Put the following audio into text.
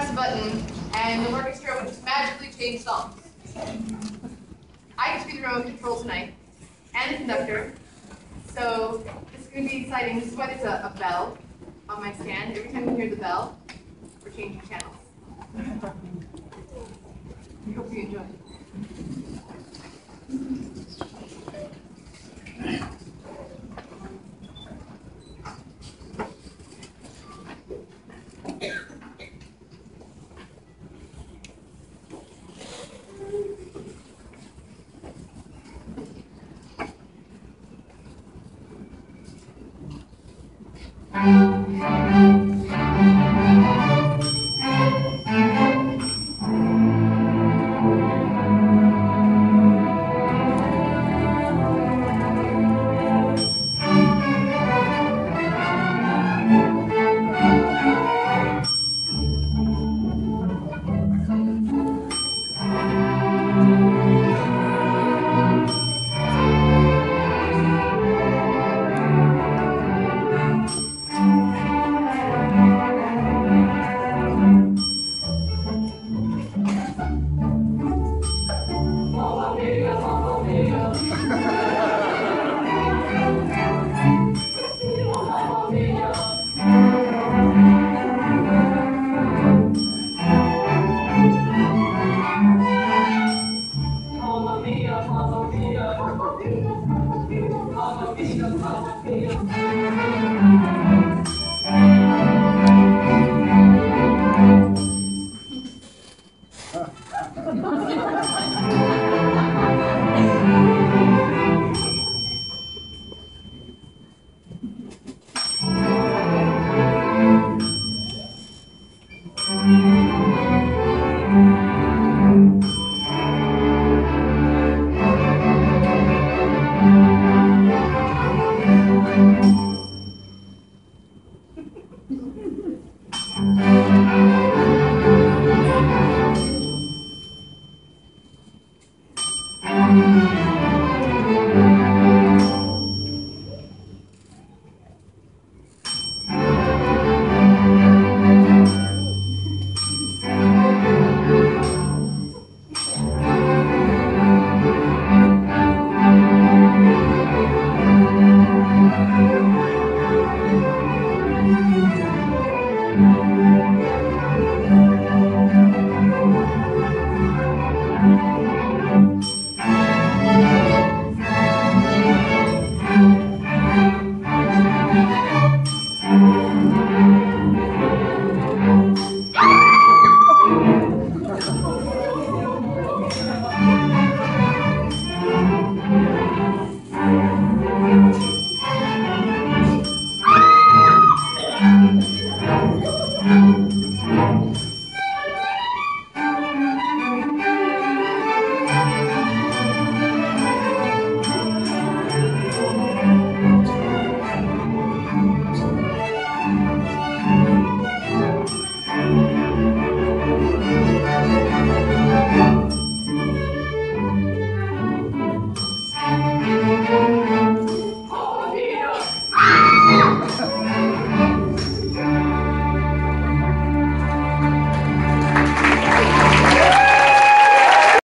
press a button, and the orchestra would just magically change songs. I get to be the remote control tonight, and the conductor. So this is going to be exciting. This is why there's a bell on my stand. Every time you hear the bell, we're changing channels. I hope you enjoy.